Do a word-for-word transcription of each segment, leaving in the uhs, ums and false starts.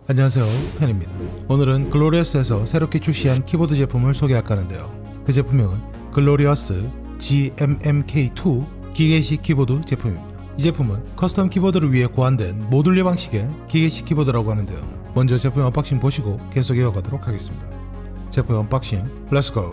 안녕하세요, 펜입니다. 오늘은 글로리어스에서 새롭게 출시한 키보드 제품을 소개할까 하는데요. 그 제품명은 글로리어스 지 엠 엠 케이 투 기계식 키보드 제품입니다. 이 제품은 커스텀 키보드를 위해 고안된 모듈 방식의 기계식 키보드라고 하는데요. 먼저 제품 언박싱 보시고 계속 이어가도록 하겠습니다. 제품 언박싱 렛츠고!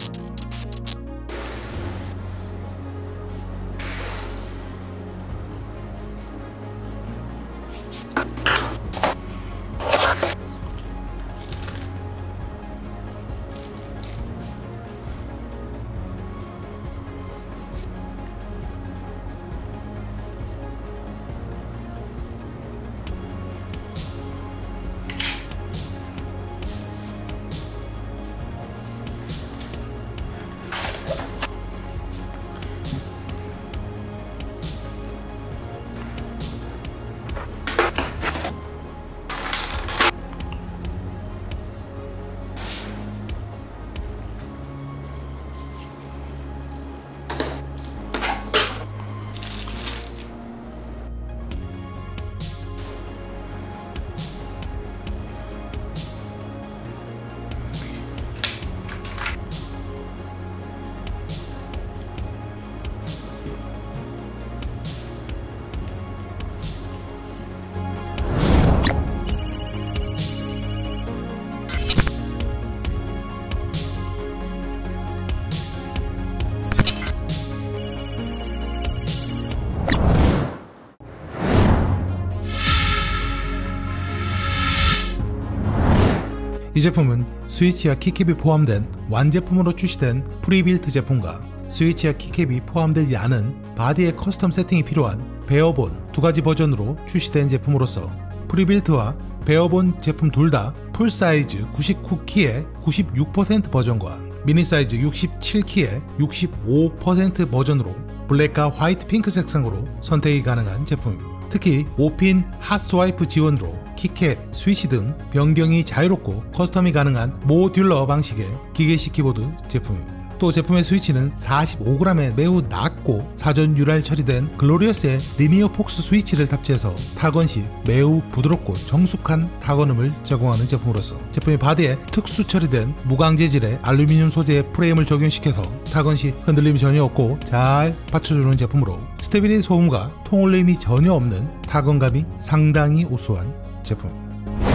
이 제품은 스위치와 키캡이 포함된 완제품으로 출시된 프리빌트 제품과 스위치와 키캡이 포함되지 않은 바디의 커스텀 세팅이 필요한 베어본 두 가지 버전으로 출시된 제품으로서 프리빌트와 베어본 제품 둘 다 풀사이즈 구십구 키의 구십육 퍼센트 버전과 미니사이즈 육십칠 키의 육십오 퍼센트 버전으로 블랙과 화이트 핑크 색상으로 선택이 가능한 제품입니다. 특히 오 핀 핫스와이프 지원으로 키캡, 스위치 등 변경이 자유롭고 커스텀이 가능한 모듈러 방식의 기계식 키보드 제품입니다. 또 제품의 스위치는 사십오 그램에 매우 낮고 사전 유랄 처리된 글로리어스의 리니어 폭스 스위치를 탑재해서 타건 시 매우 부드럽고 정숙한 타건음을 제공하는 제품으로서 제품의 바디에 특수 처리된 무광 재질의 알루미늄 소재의 프레임을 적용시켜서 타건 시 흔들림이 전혀 없고 잘 받쳐주는 제품으로 스테빌리티 소음과 통울림이 전혀 없는 타건감이 상당히 우수한 제품입니다.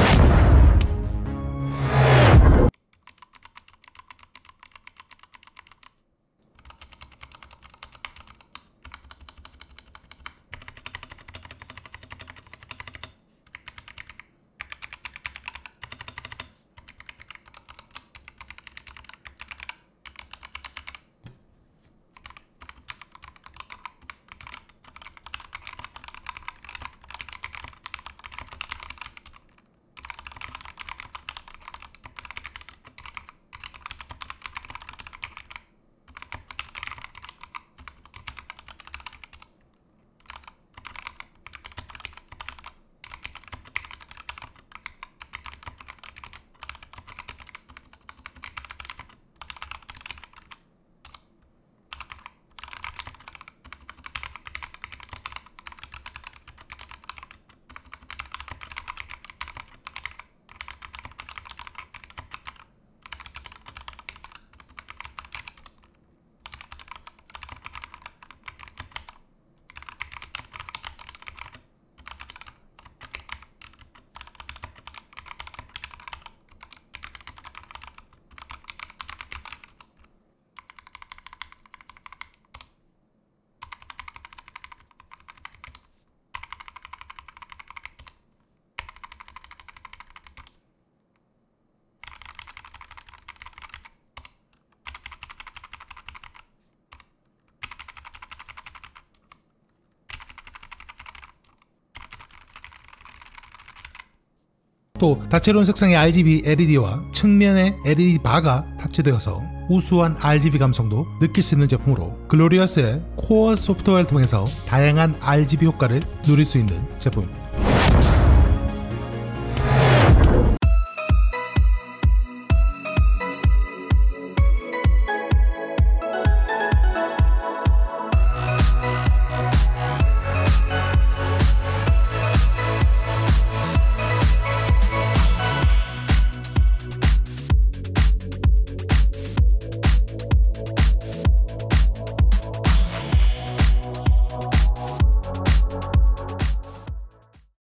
또 다채로운 색상의 알지비 엘이디와 측면에 엘이디 바가 탑재되어서 우수한 알지비 감성도 느낄 수 있는 제품으로 글로리어스의 코어 소프트웨어를 통해서 다양한 알지비 효과를 누릴 수 있는 제품입니다.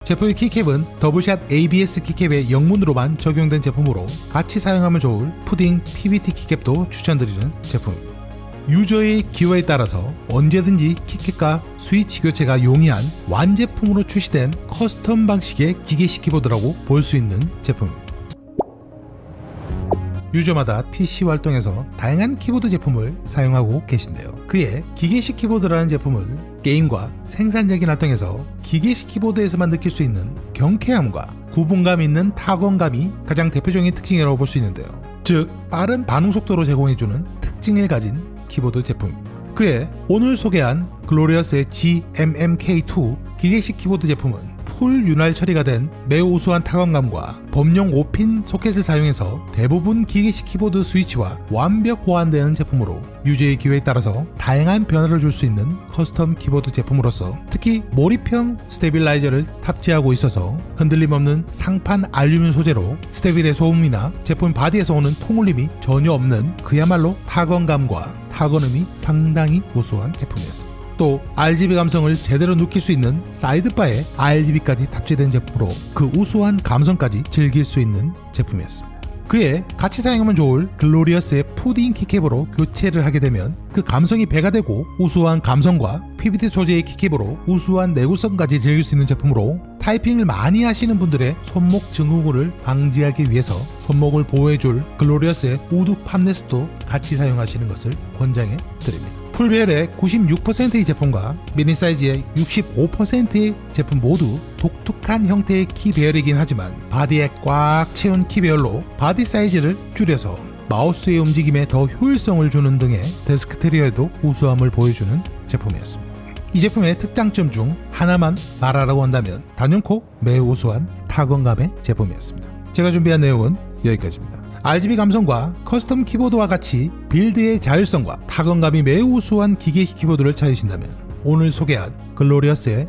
제품의 키캡은 더블샷 에이비에스 키캡의 영문으로만 적용된 제품으로 같이 사용하면 좋을 푸딩 피브이티 키캡도 추천드리는 제품입니다. 유저의 기호에 따라서 언제든지 키캡과 스위치 교체가 용이한 완제품으로 출시된 커스텀 방식의 기계식 키보드라고 볼 수 있는 제품입니다. 유저마다 피씨 활동에서 다양한 키보드 제품을 사용하고 계신데요. 그의 기계식 키보드라는 제품을 게임과 생산적인 활동에서 기계식 키보드에서만 느낄 수 있는 경쾌함과 구분감 있는 타건감이 가장 대표적인 특징이라고 볼 수 있는데요. 즉 빠른 반응 속도로 제공해주는 특징을 가진 키보드 제품입니다. 그의 오늘 소개한 글로리어스의 지엠엠케이 투 기계식 키보드 제품은 풀 윤활 처리가 된 매우 우수한 타건감과 범용 오 핀 소켓을 사용해서 대부분 기계식 키보드 스위치와 완벽 호환되는 제품으로 유저의 기호에 따라서 다양한 변화를 줄 수 있는 커스텀 키보드 제품으로서 특히 몰입형 스테빌라이저를 탑재하고 있어서 흔들림 없는 상판 알루미늄 소재로 스테빌의 소음이나 제품 바디에서 오는 통울림이 전혀 없는 그야말로 타건감과 타건음이 상당히 우수한 제품이었습니다. 또 알지비 감성을 제대로 느낄 수 있는 사이드바에 알지비까지 탑재된 제품으로 그 우수한 감성까지 즐길 수 있는 제품이었습니다. 그에 같이 사용하면 좋을 글로리어스의 푸딩 키캡으로 교체를 하게 되면 그 감성이 배가 되고 우수한 감성과 피브이티 소재의 키캡으로 우수한 내구성까지 즐길 수 있는 제품으로 타이핑을 많이 하시는 분들의 손목 증후군을 방지하기 위해서 손목을 보호해줄 글로리어스의 우드 팜레스도 같이 사용하시는 것을 권장해 드립니다. 풀배열의 구십육 퍼센트의 제품과 미니 사이즈의 육십오 퍼센트의 제품 모두 독특한 형태의 키 배열이긴 하지만 바디에 꽉 채운 키 배열로 바디 사이즈를 줄여서 마우스의 움직임에 더 효율성을 주는 등의 데스크테리어에도 우수함을 보여주는 제품이었습니다. 이 제품의 특장점 중 하나만 말하라고 한다면 단연코 매우 우수한 타건감의 제품이었습니다. 제가 준비한 내용은 여기까지입니다. 알지비 감성과 커스텀 키보드와 같이 빌드의 자율성과 타건감이 매우 우수한 기계식 키보드를 찾으신다면 오늘 소개한 글로리어스의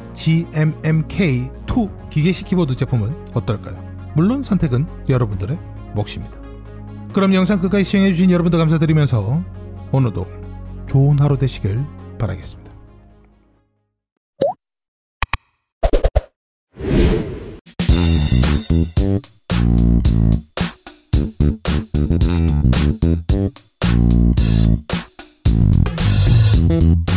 지엠엠케이 투 기계식 키보드 제품은 어떨까요? 물론 선택은 여러분들의 몫입니다. 그럼 영상 끝까지 시청해주신 여러분들 감사드리면서 오늘도 좋은 하루 되시길 바라겠습니다. Thank you.